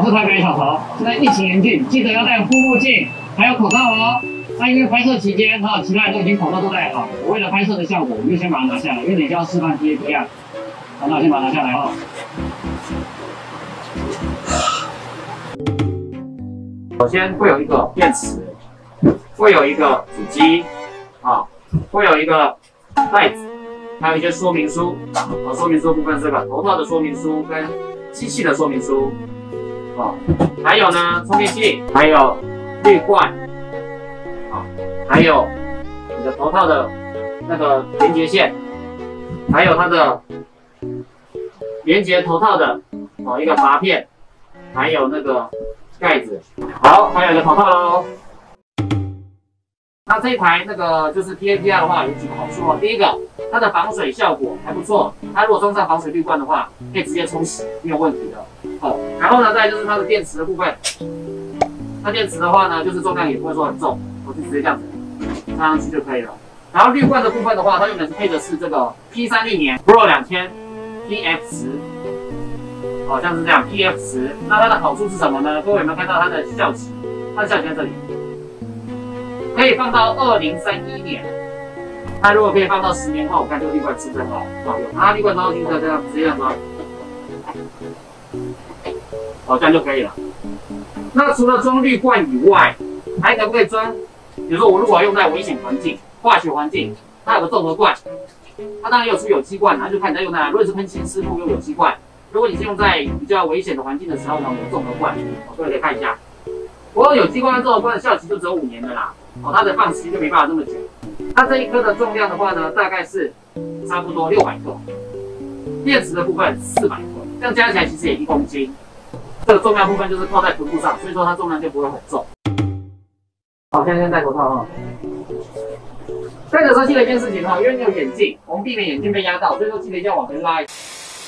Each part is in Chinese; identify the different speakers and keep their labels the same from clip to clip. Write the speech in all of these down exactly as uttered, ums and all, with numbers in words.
Speaker 1: 是台北小头，现在疫情严峻，记得要戴护目镜，还有口罩哦。那因为拍摄期间，哈，其他人都已经口罩都戴好了，我为了拍摄的效果，我就先把它拿下来，因为等一下要示范 T A P 啊。好，那我先把它拿下来哦。首先会有一个电池，会有一个主机，啊，会有一个袋子，还有一些说明书。啊，说明书部分是这个头套的说明书跟机器的说明书。哦，还有呢，充电器，还有滤罐，啊，还有你的头套的那个连接线，还有它的连接头套的哦一个拔片，还有那个盖子。好，还有一个头套喽。那这一台那个就是 T A P R 的话，有几个好处哦。第一个，它的防水效果还不错，它如果装上防水滤罐的话，可以直接冲洗，没有问题的。哦，然后呢，再就是它的电池的部分。那电池的话呢，就是重量也不会说很重，我就直接这样子插上去就可以了。然后滤罐的部分的话，它用的是配的是这个 P 三 历年 Pro 两千 P F 十，哦，像是这样 P F 十。那它的好处是什么呢？各位有没有看到它的效期？它的效期在这里。可以放到二零三一年，那如果可以放到十年后，我看这个滤罐是真好好用。它滤罐装上去就这样，直接这样装，哦，这样就可以了。那除了装滤罐以外，还可不可以装？比如说我如果要用在危险环境、化学环境，它有个综合罐，它当然也有出有机罐，那就看你在用在哪。如果是喷漆师傅用有机罐，如果你是用在比较危险的环境的时候呢，有综合罐，我各位可以看一下。不过有机罐跟综合罐的效期就只有五年的啦。哦，它的放期就没办法这么久。它这一颗的重量的话呢，大概是差不多六百克，电池的部分四百克，这样加起来其实也一公斤。这个重量部分就是靠在臀部上，所以说它重量就不会很重。好，现在先戴头套哈。戴的时候记得一件事情哈，因为你有眼镜，我们避免眼镜被压到，所以说记得一定要往前拉一下。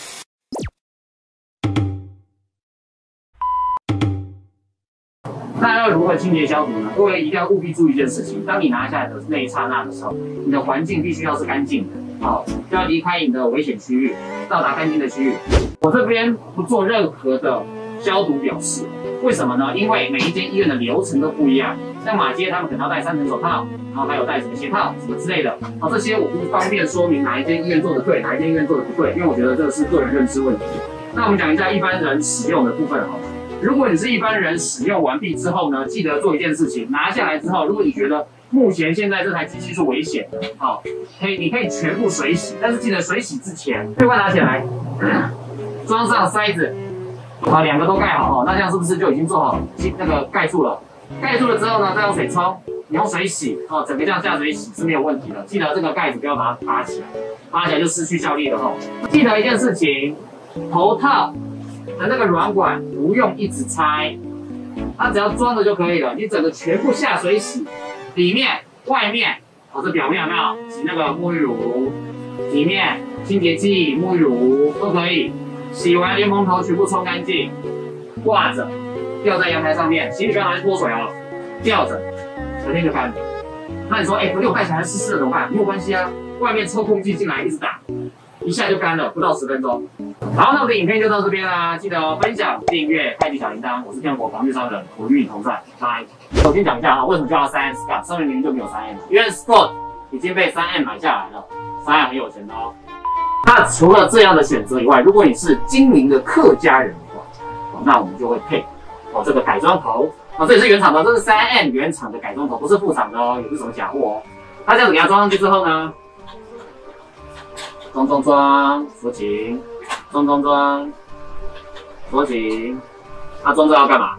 Speaker 1: 那要如何清洁消毒呢？各位一定要务必注意一件事情：当你拿下来的那一刹那的时候，你的环境必须要是干净的，好，就要离开你的危险区域，到达干净的区域。我这边不做任何的消毒表示，为什么呢？因为每一间医院的流程都不一样，像马街他们可能要戴三层手套，然后还有戴什么鞋套什么之类的，好，这些我不方便说明哪一间医院做的对，哪一间医院做的不对，因为我觉得这个是个人认知问题。那我们讲一下一般人使用的部分好了。如果你是一般人使用完毕之后呢，记得做一件事情，拿下来之后，如果你觉得目前现在这台机器是危险的，好，可以你可以全部水洗，但是记得水洗之前，滤罐拿起来，装上塞子，好，两个都盖好哦，那这样是不是就已经做好那个盖住了？盖住了之后呢，再用水冲，你用水洗，哦，整个这样下水洗是没有问题的。记得这个盖子不要把它拔起来，拔起来就失去效力了哦。记得一件事情，头套的那个软管不用一直拆，它只要装着就可以了。你整个全部下水洗，里面、外面，哦，这表面有没有洗那个沐浴乳？里面清洁剂、沐浴乳都可以。洗完莲蓬头全部冲干净，挂着，吊在阳台上面。行李不要拿去脱水哦，吊着，隔天就干了。那你说，哎、欸，可是我盖起来还湿湿的怎么办？没有关系啊，外面抽空气进来一直打，一下就干了，不到十分钟。好，那我的影片就到这边啦，记得、哦、分享、订阅、开启小铃铛。我是天国防御商人，我与你同在，拜。首先讲一下啊，为什么叫它三 M Scott？ 上面明明就没有三 M， 因为 Scott 已经被三 M 买下来了，三 M 很有钱的哦。那除了这样的选择以外，如果你是精明的客家人的话，哦，那我们就会配哦这个改装头哦，这也是原厂的，这是三 M 原厂的改装头，不是副厂的哦，也不是什么假货哦。它这样子给它装上去之后呢，装装装，锁紧。装装装，锁紧。那装这要干嘛？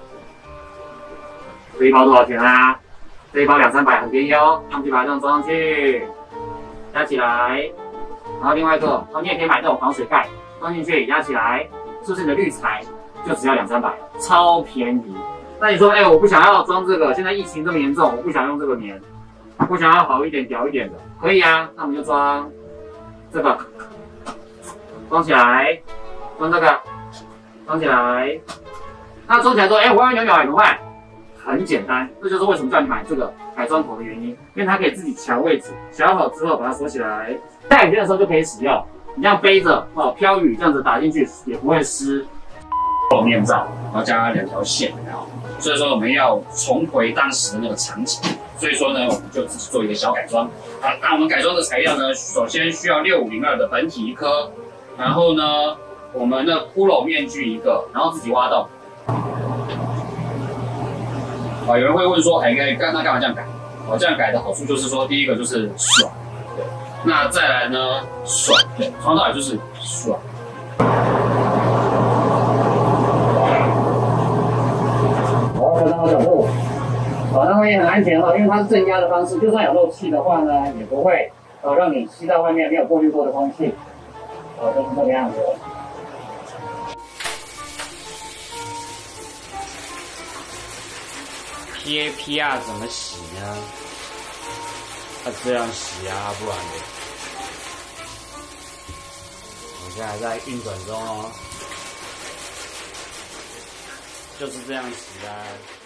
Speaker 1: 这一包多少钱啊？这一包两三百，很便宜哦。上去把它这样装上去，压起来。然后另外一个，哦，你也可以买这种防水盖，装进去压起来，是不是你的滤材就只要两三百，超便宜。那你说，哎、欸，我不想要装这个，现在疫情这么严重，我不想用这个棉，我想要好一点、屌一点的，可以啊。那我们就装这个。装起来，装这个，装起来。那装起来之后，哎、欸，我要扭扭怎么办？很简单，这就是为什么叫你买这个改装头的原因，因为它可以自己调位置，调好之后把它锁起来，戴雨天的时候就可以使用。你这样背着哦，飘雨这样子打进去也不会湿。面罩后加两条线，然后所以说我们要重回当时的那个场景。所以说呢，我们就自己做一个小改装。好，那我们改装的材料呢，首先需要六五零二的本体一颗，然后呢，我们的骷髅面具一个，然后自己挖洞。啊，有人会问说，哎，干那干嘛这样改？哦，这样改的好处就是说，第一个就是爽，对。那再来呢，爽，对，从头到尾就是爽。好，调整好角度。好，那它也很安全哈，因为它是正压的方式，就算有漏气的话呢，也不会呃让你吸到外面没有过滤过的空气。哦，就是这个样子。
Speaker 2: P A P R 怎么洗呢？要这样洗啊，不然的。我现在还在运转中哦，就是这样洗的。